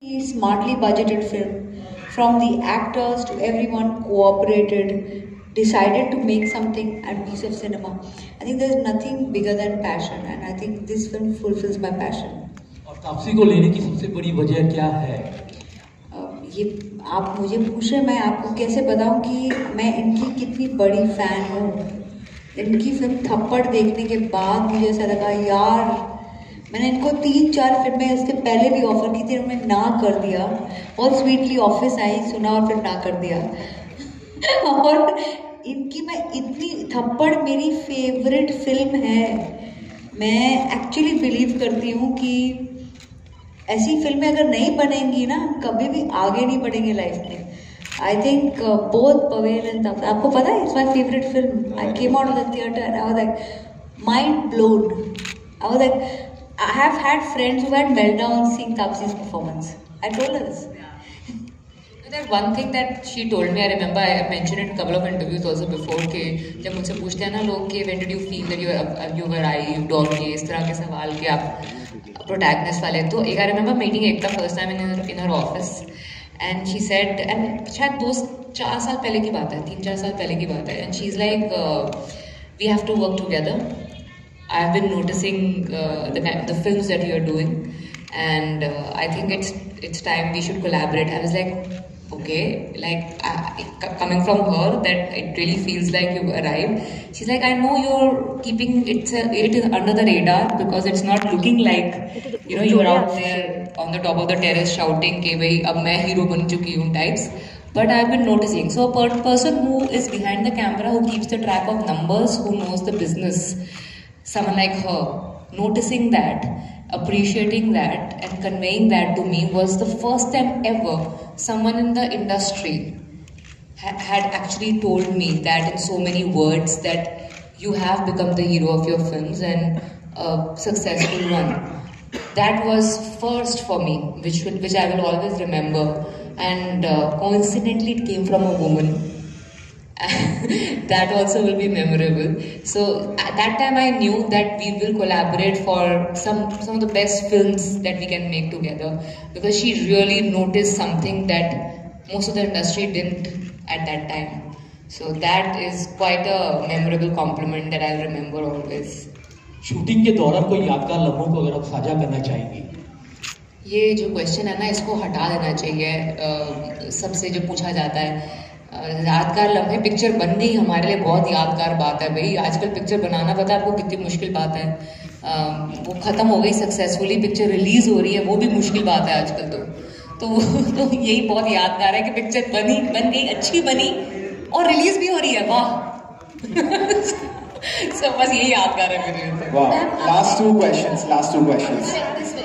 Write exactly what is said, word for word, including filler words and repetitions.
Smartly budgeted film. From the actors to everyone cooperated, decided to make something and piece of cinema. I think there's nothing bigger than passion, and I think this film fulfills my passion. और तापसी को लेने की सबसे बड़ी वजह क्या है? uh, ये आप मुझे पूछे, मैं आपको कैसे बताऊं कि मैं इनकी कितनी बड़ी फैन हूँ। इनकी फिल्म थप्पड़ देखने के बाद मुझे ऐसा लगा यार, मैंने इनको तीन चार फिल्में इसके पहले भी ऑफर की थी, उन्होंने ना कर दिया। बहुत स्वीटली ऑफिस आई, सुना और फिर ना कर दिया। और इनकी मैं इतनी थप्पड़ मेरी फेवरेट फिल्म है। मैं एक्चुअली बिलीव करती हूँ कि ऐसी फिल्में अगर नहीं बनेंगी ना, कभी भी आगे नहीं बढ़ेंगे लाइफ में। I think both Pavail and Taapsee, आपको पता है it's my favourite film. I came out of the theatre and I was like mind blown. I was like I have had friends who had meltdowns seeing Taapsi's performance. I told her this. That one thing that she told me, I remember I mentioned it in a couple of interviews also before कि जब मुझसे पूछते हैं ना लोग कि when did you feel that you you were I you dog के इस तरह के सवाल कि आप protagonist वाले, तो एक I remember meeting Ekta first time in her in her office and she said, and शायद दो चार साल पहले की बात है, तीन चार साल पहले की बात है, and she's like uh, we have to work together. I've been noticing uh, the the films that you're doing, and uh, I think it's it's time we should collaborate. I was like, okay, like I, coming from her, that it really feels like you've arrived. She's like, I know you're keeping it it is under the radar because it's not looking like, you know, you're out there on the top of the terrace shouting कि भाई अब मैं hero बन चुकी हूँ types. But I've been noticing. So a per person who is behind the camera, who keeps the track of numbers, who knows the business. Someone like her, noticing that, appreciating that and conveying that to me was the first time ever someone in the industry ha had actually told me that in so many words that you have become the hero of your films and a successful one. That was first for me, which, will, which I will always remember, and uh, coincidentally it came from a woman. That also will be memorable. So at that time I knew that we will collaborate for some some of the best films that we can make together, because she really noticed something that most of the industry didn't at that time. So that is quite a memorable compliment that I'll remember always. Shooting के दौरान कोई यादगार लम्हों को अगर आप साझा करना चाहेंगी? ये जो क्वेश्चन है ना, इसको हटा देना चाहिए। uh, सबसे जो पूछा जाता है यादगार लम्हे, पिक्चर बन गई हमारे लिए बहुत यादगार बात है भाई। आजकल पिक्चर बनाना पता है आपको कितनी मुश्किल बात है। आ, वो ख़त्म हो गई सक्सेसफुली, पिक्चर रिलीज हो रही है, वो भी मुश्किल बात है आजकल। तो तो, तो यही बहुत यादगार है कि पिक्चर बनी बन गई, अच्छी बनी और रिलीज भी हो रही है। वाह। सो बस यही यादगार है मेरे लिए। वाह। Last two questions last two questions